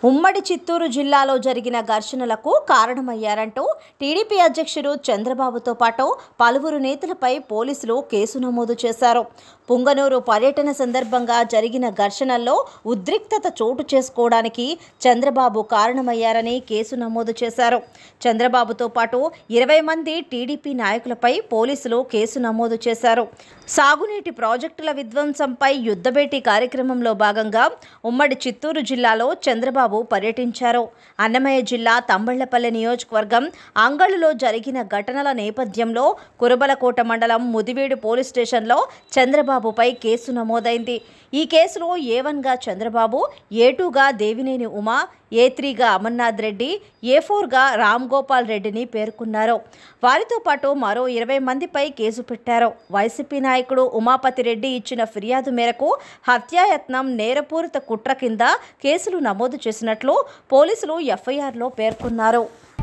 ఉమ్మడి చిత్తూరు జిల్లాలో జరిగిన ఘర్షణలకు కారణమయ్యారంటూ టీడీపీ అధ్యక్షుడు చంద్రబాబుతో పాటు పలువురు నేతలపై పోలీసులు కేసు నమోదు చేశారు. పుంగనూరు పర్యటన సందర్భంగా జరిగిన ఘర్షణల్లో ఉద్రిక్తత చోటు చేసుకోవడానికి చంద్రబాబు కారణమయ్యారని కేసు నమోదు చేశారు. చంద్రబాబుతో పాటు 20 మంది టీడీపీ నాయకులపై పోలీసులు కేసు నమోదు చేశారు. సాగునీటి ప్రాజెక్టుల విధ్వంసంపై యుద్ధభేటీ కార్యక్రమంలో భాగంగా ఉమ్మడి చిత్తూరు జిల్లాలో చంద్రబాబు పర్యటించారు. అన్నమయ్య జిల్లా తంబళ్లపల్లి నియోజకవర్గం అంగళులో జరిగిన ఘటనల నేపథ్యంలో కురబలకోట మండలం ముదివేడు పోలీస్ స్టేషన్లో చంద్రబాబుపై కేసు నమోదైంది. ఈ కేసులో A1గా చంద్రబాబు, A2గా దేవినేని ఉమా, A3గా అమర్నాథ్ రెడ్డి, A4గా రామ్ గోపాల్ రెడ్డిని పేర్కొన్నారు. వారితో పాటు మరో 20 మందిపై కేసు పెట్టారు. వైసీపీ నాయకుడు ఉమాపతి రెడ్డి ఇచ్చిన ఫిర్యాదు మేరకు హత్యాయత్నం, నేరపూరిత కుట్ర కింద కేసులు నమోదు చేసినట్లు పోలీసులు FIRలో పేర్కొన్నారు.